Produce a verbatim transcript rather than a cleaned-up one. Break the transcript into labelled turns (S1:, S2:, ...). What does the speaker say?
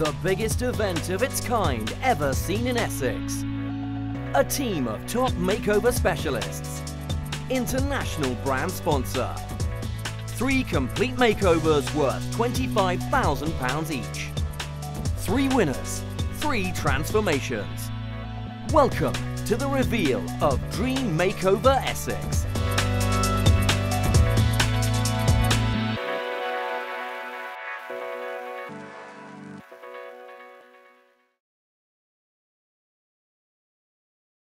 S1: The biggest event of its kind ever seen in Essex. A team of top makeover specialists. International brand sponsor. Three complete makeovers worth twenty-five thousand pounds each. Three winners, three transformations. Welcome to the reveal of Dream Makeover Essex.